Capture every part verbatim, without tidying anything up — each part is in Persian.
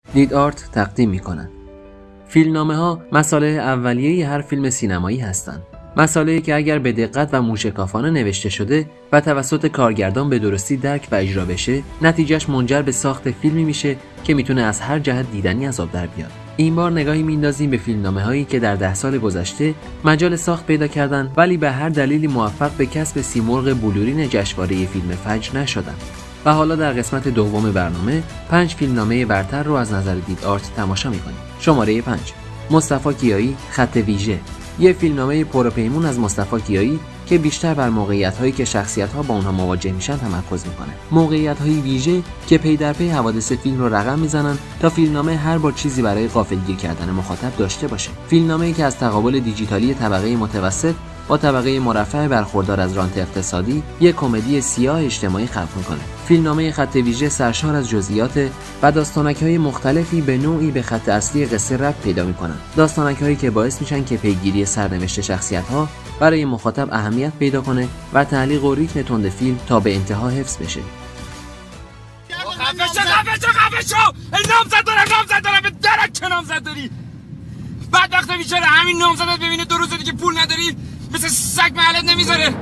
دید آرت تقدیم می‌کنند. فیلمنامه‌ها مصالح اولیه هر فیلم سینمایی هستند. مصالحی که اگر به دقت و موشکافانه نوشته شده و توسط کارگردان به درستی درک و اجرا بشه، نتیجهش منجر به ساخت فیلمی میشه که میتونه از هر جهت دیدنی از آب در بیاد. این بار نگاهی میندازیم به فیلمنامه‌هایی که در ده سال گذشته مجال ساخت پیدا کردن ولی به هر دلیلی موفق به کسب سیمرغ بلورین جشنواره فیلم فجر نشدن. و حالا در قسمت دوم برنامه پنج فیلمنامه برتر رو از نظر دید آرت تماشا می‌کنیم. شماره پنج، مصطفی کیایی، خط ویژه. یه فیلمنامه پروپیمون از مصطفی کیایی که بیشتر بر موقعیت‌هایی که شخصیت‌ها با اونها مواجه میشن تمرکز میکنه. موقعیت‌های ویژه که پی در پی حوادث فیلم رو رقم میزنن تا فیلمنامه هر بار چیزی برای غافلگیر کردن مخاطب داشته باشه. فیلمنامه‌ای که از تقابل دیجیتالی طبقه متوسط با طبقه مرفه برخوردار از رانت اقتصادی یک کمدی سیاه اجتماعی خلق میکنه. فیلمنامه خط ویژه سرشار از جزئیات و داستانک‌های مختلفی به نوعی به خط اصلی قصه ربط پیدا میکنن. داستانک‌هایی که باعث میشن که پیگیری سرنوشت شخصیت‌ها برای مخاطب اهمیت پیدا کنه و تعلیق و ریتم تند فیلم تا به انتها حفظ بشه. خفه شو خفه شو خفه شو! نامزد دارم نامزد دارم به درک چه نامزد داری؟ بعد وقتا بیچاره همین نامزدت ببینه دو روزه دیگه پول نداری مثل سگ محلت نمیذاره.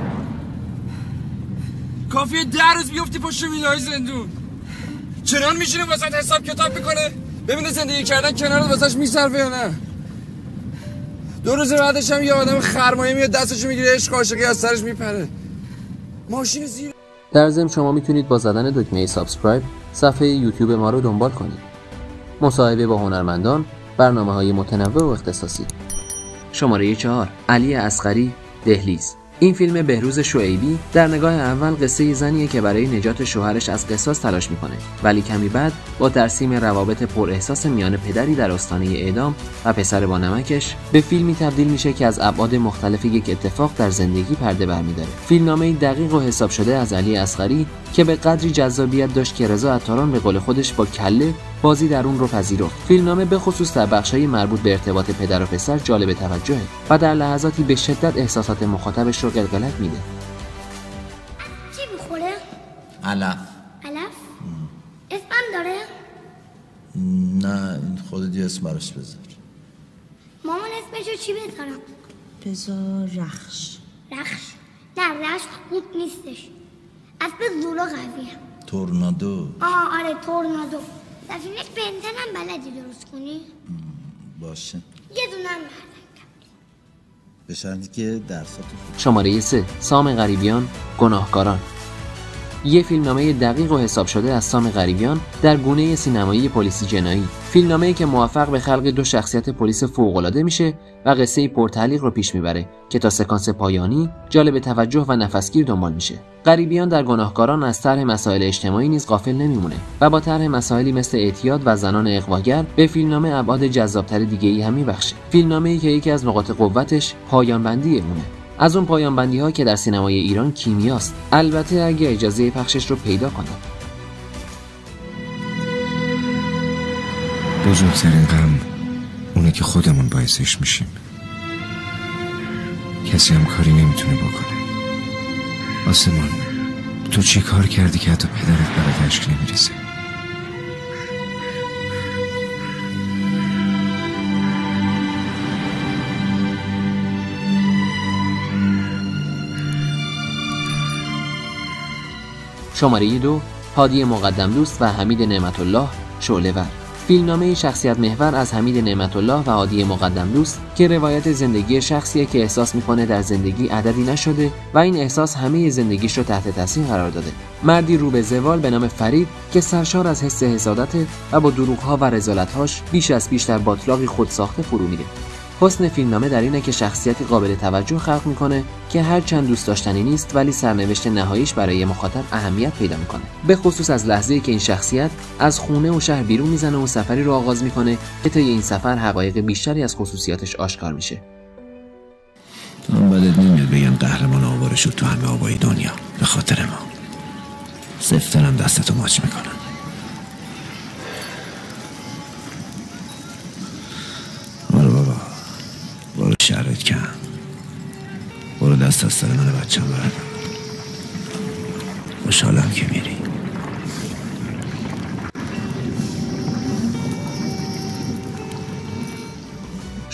کافیه ده روز بیفتی پشت میلای زندون. چنان میشینه واسه حساب کتاب میکنه ببینه زندگی کردن کنار واسش میصرفه یا نه. دو روز بعدش هم یه آدم خرمایه میاد دستشو میگیره عشق عاشقی از سرش میپره. ماشین زیر. در ضمن شما میتونید با زدن دکمه سابسکرایب صفحه یوتیوب ما رو دنبال کنید. مصاحبه با هنرمندان، برنامه‌های متنوع و اختصاصی. شماره چهار، علی اصغری، دهلیز. این فیلم بهروز شعیبی در نگاه اول قصه زنیه که برای نجات شوهرش از قصاص تلاش میکنه ولی کمی بعد با ترسیم روابط پر احساس میان پدری در آستانه اعدام و پسر با نمکش به فیلمی تبدیل میشه که از ابعاد مختلف یک اتفاق در زندگی پرده برمی‌داره. فیلمنامه‌ای دقیق و حساب شده از علی اصغری که به قدری جذابیت داشت که رضا عطاران به قول خودش با کله بازی در اون رو پذیرفت. فیلمنامه به خصوص در بخش‌های مربوط به ارتباط پدر و پسر جالب توجهه و در لحظاتی به شدت احساسات مخاطبش رو قلقلک میده. چی میخوره؟ علف. علف؟ اسمم داره؟ نه خودت یه اسم براش بذار. مامان اسمشو چی بذارم؟ بذار رخش. رخش؟ نه رخش خوب نیستش. اسم زورا قویه. تورنادو. آه آره تورنادو. سفینه بنتن هم بلدی درست کنی؟ باشه. یه دونه هم بردن به شرطی که درساتو خوب. شماره سه، سام غریبیان، گناهکاران. یه فیلمنامه دقیق و حساب شده از سام غریبیان در گونه سینمایی پلیسی جنایی. فیلمنامه‌ای که موفق به خلق دو شخصیت پلیس فوق‌العاده میشه و قصه پرتعلیق رو پیش میبره که تا سکانس پایانی جالب توجه و نفسگیر دنبال میشه. غریبیان در گناهکاران از طرح مسائل اجتماعی نیز غافل نمیمونه و با طرح مسائلی مثل اعتیاد و زنان اغواگر به فیلمنامه ابعاد جذاب‌تر دیگه‌ای هم میبخشه. فیلمنامه‌ای که یکی از نقاط قوتش پایان بندی اونه. از اون پایان بندی ها که در سینمای ایران کیمیاست، البته اگه اجازه پخشش رو پیدا کنه. بزرگترین غم اونه که خودمون باعثش میشیم. کسی هم کاری نمیتونه بکنه. آسمان، تو چی کار کردی که حتی پدرت برات اشک نمیریزه؟ شماره دو، هادی مقدم دوست و حمید نعمت الله، شعله ور. فیلمنامه شخصیت محور از حمید نعمت الله و هادی مقدم دوست که روایت زندگی شخصیه که احساس میکنه در زندگی عددی نشده و این احساس همه زندگیش رو تحت تاثیر قرار داده. مردی رو به زوال به نام فرید که سرشار از حس حسادت و با دروغ‌ها و رذالت‌هاش بیش از پیش در باطلاقی خود ساخته فرو میره. حسن فیلمنامه در اینه که شخصیتی قابل توجه خلق میکنه که هر چند دوست داشتنی نیست ولی سرنوشت نهاییش برای مخاطب اهمیت پیدا میکنه، به خصوص از لحظه‌ای که این شخصیت از خونه و شهر بیرون میزنه و سفری رو آغاز میکنه که طی این سفر حقایق بیشتری از خصوصیاتش آشکار میشه. من بدت نمیاد بگم قهرمان آواره شد تو همه آبای دنیا به خاطر ما. سفترم دستتو ماچ میکنن. برو بابا، برو شرط کن، برو دست از سر من بچم بردم. خوشحالم که میری.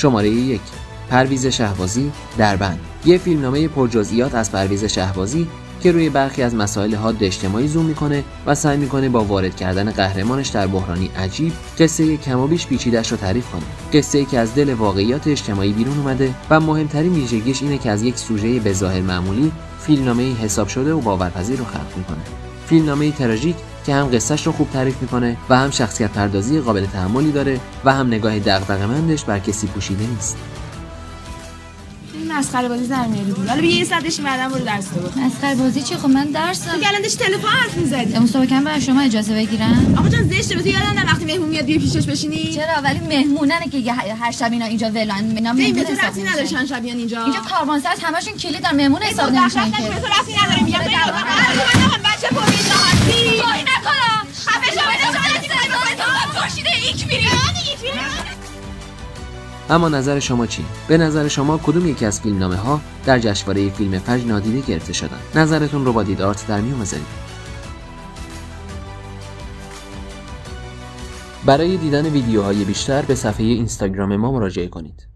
شماره یک، پرویز شهبازی، دربند. یه فیلمنامه پرجزئیات از پرویز شهبازی که روی برخی از مسائل حاد اجتماعی زوم میکنه و سعی میکنه با وارد کردن قهرمانش در بحرانی عجیب قصه کم و بیش پیچیده‌اش رو تعریف کنه. قصه‌ای که از دل واقعیات اجتماعی بیرون اومده و مهمترین ویژگیش اینه که از یک سوژه به ظاهر معمولی فیلمنامه‌ای حساب شده و باورپذیر رو خلق میکنه. فیلمنامه‌ای تراژیک که هم قصه‌اش رو خوب تعریف میکنه و هم شخصیت پردازی قابل تحملی داره و هم نگاه دغدغه‌مندش بر کسی پوشیده نیست. مسخره بازی در میاری بود. حالا بیا یه ساعت بشین بعدم برو درس بخون. مسخره بازی چی؟ خب من درسم. تو الان داشتی تلفن حرف می‌زدی. مسابقه برای شما اجازه بگیرن؟ آقا جان زشته. تو یادم نه وقتی مهمون میاد بیا پیشش بشینی؟ چرا؟ ولی مهموننه که هر شب اینا اینجا ولن. اینا مهمون تو رفتی نداره چند شب بیان اینجا. اینجا کاروانسرا همشون کلید در مهمون حساب نمیشن که. تو رفتی نداره میگم تو من بچه پولیس هستی. توهی نکنم. خفه شو بده پرشیده ایک میری. اما نظر شما چی؟ به نظر شما کدوم یکی از فیلمنامه ها در جشنواره فیلم فجر نادیده گرفته شدن؟ نظرتون رو با دید آرت در میون بذارید. برای دیدن ویدیوهای بیشتر به صفحه اینستاگرام ما مراجعه کنید.